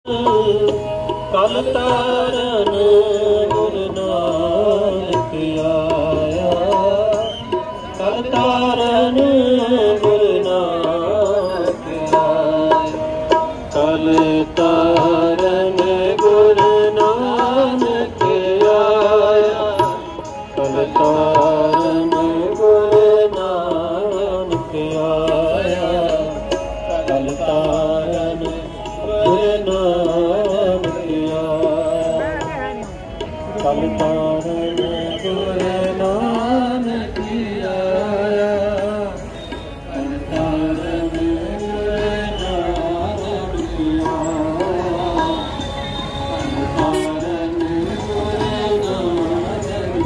कल तारन गुरु नानक आया, कल तारन गुरु नानक आया, कल तारन गुरु नानक आया, कल तारन गुरु नानक आया, कल तारन गुरु नानक आया, कल तारन गुरु नानक आया, कल तारन गुरु नानक आया, कल तारन गुरु नानक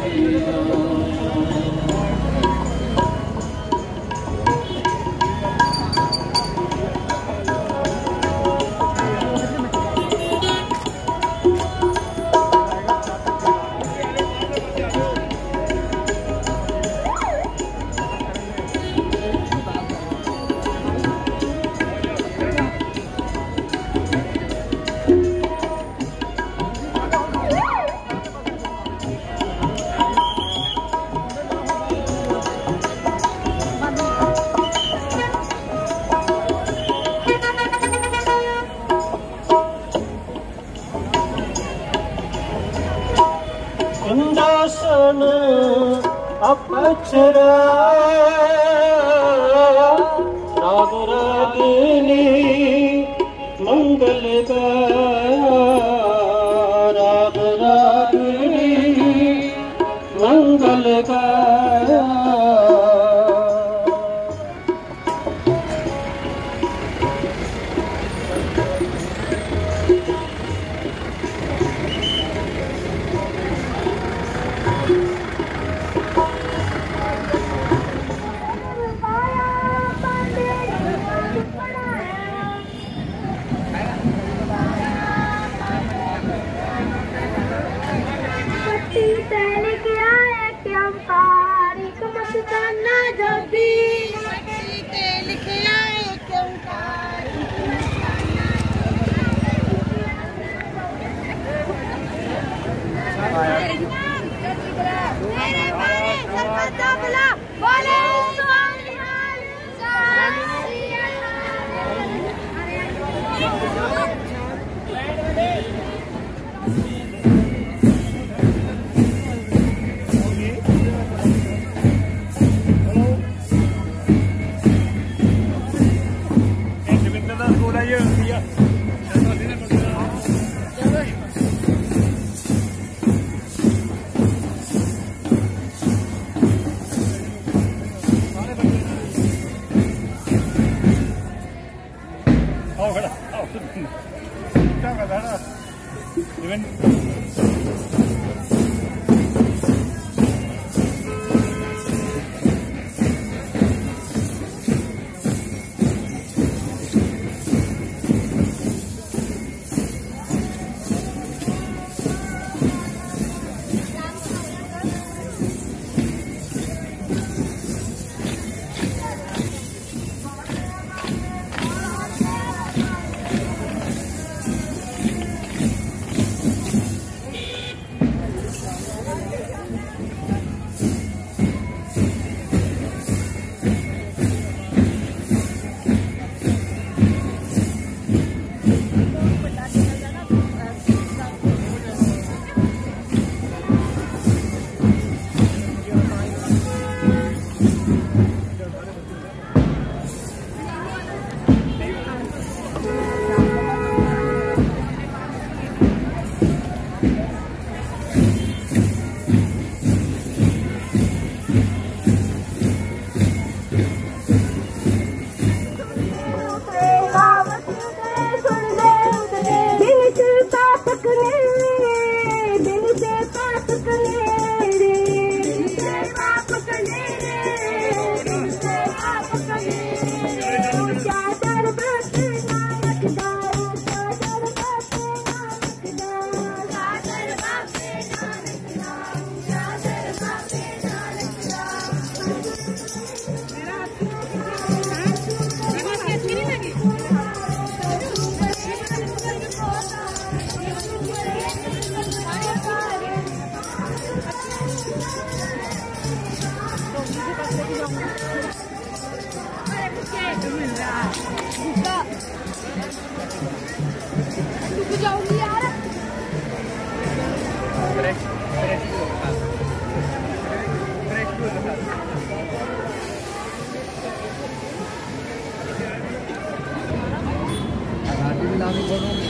इंद्रासन अपचरा राग रागिनी मंगल गाया, राग रागिनी मंगल गाया,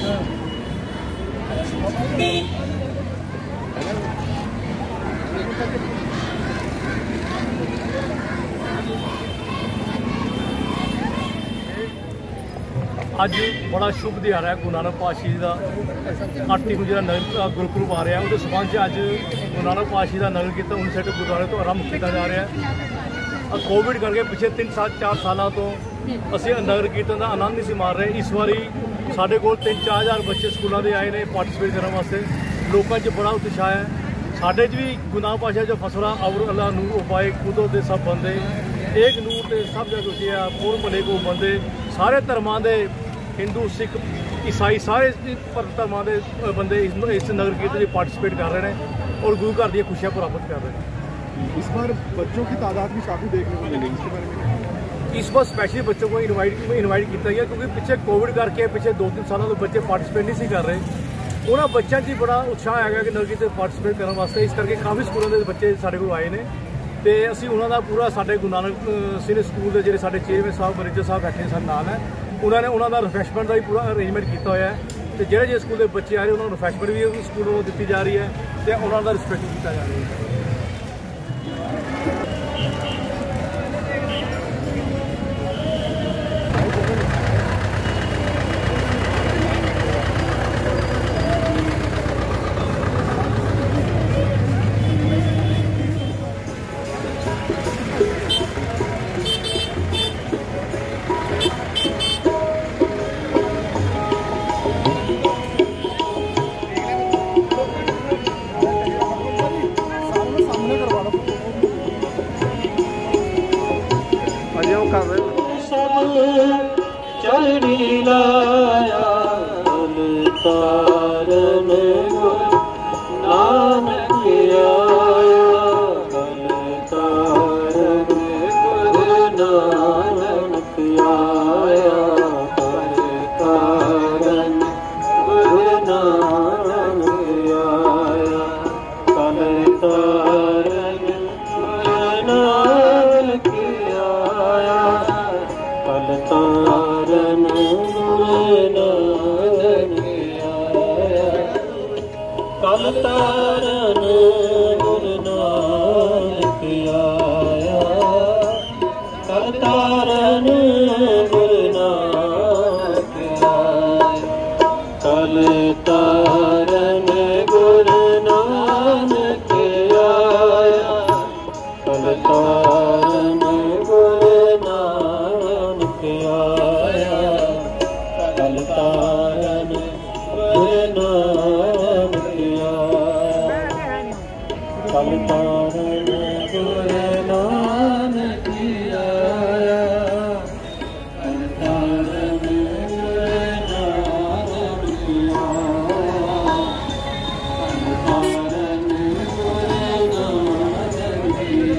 अज बड़ा शुभ दिहाड़ा है गुरु नानक पातशाही का 8 तरीक को जो नगर गुरपुरब आ रहा है उसके संबंध में अज गुरु नानक पातशाही का नगर कीर्तन 59 गुरुद्वारे तो आरंभ किया जा रहा है। कोविड करके पिछले 3-4 सालों तो असी नगर कीर्तन का आनंद नहीं मार रहे। इस बारी साढ़े को 3-4 हज़ार बच्चे स्कूलों के आए हैं पार्टिसिपेट करने वास्ते। लोगों च बड़ा उत्साह है। साढ़े भी गुरु नानक पातशाही जो फसला अवर अल्लाह नूर उपाय खुदो दे सब बंदे एक नूर ते सब जग उजिया पूर्ण भले को बंदे सारे धर्मां दे हिंदू सिख ईसाई सारे धर्मां दे बंदे इस नगर कीर्तन में पार्टिसिपेट कर रहे हैं और गुरु घर दी खुशियां प्राप्त कर रहे हैं। इस बार बच्चों की तादाद भी काफ़ी देखने को मिलेगी, इसके बारे में इस बार स्पेशली बच्चों को इनवाइट किया गया क्योंकि पिछले कोविड करके पिछले 2-3 सालों तो बच्चे पार्टिसिपेट नहीं कर रहे। उन्होंने बच्चों की बड़ा उत्साह है कि नगर कीर्तन पार्टिसिपेट करने वास्ते। इस करके काफ़ी स्कूलों के बच्चे साढ़े को आए हैं तो असी उन्होंने पूरा साढ़े गुरु नानक सीनियर स्कूल के जो साढ़े चेयरमैन साहब मैनेजर साहब बैठे सारे नाल है उन्होंने रिफ्रैशमेंट का भी पूरा अरेंजमेंट किया हुआ है। तो जो स्कूल के बच्चे आ रहे उन्होंने रिफ्रैशमेंट भी स्कूल को दी जा रही है तो उन्होंने रिस्पैक्ट किया जा रहा है। चढ़ी लाया तारन नानक आया तारन नानक आया तारन नानक आया तारन नानक आया तारन कल तारन गुरु नानक आया कल तारन गुरु नानक आया कल तारन गुरु नानक आया कल तारन गुरु नानक आया कल तारन गुरु नानक कल तारन गुरु नानक आया कल तारन गुरु नानक आया कल तारन गुरु नानक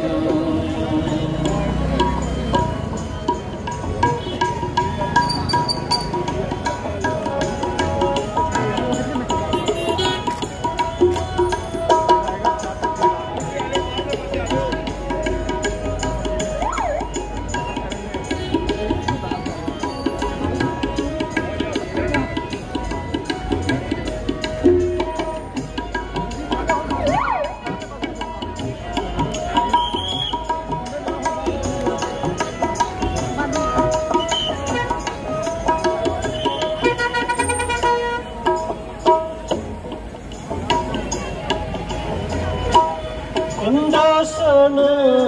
इंद्रासन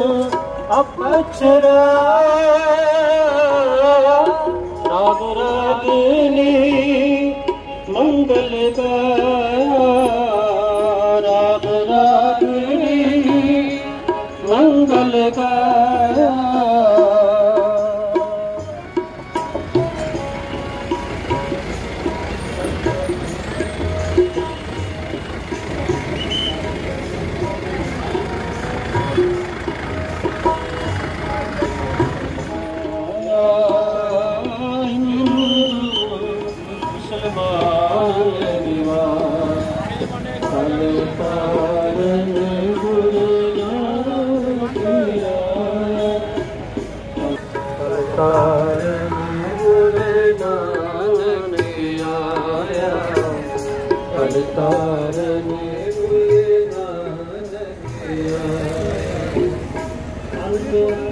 अपचरा राग रागिनी मंगल गाया राग रागिनी मंगल गाया तारन गुरु नानक आया तारने हुए नानकिया अंत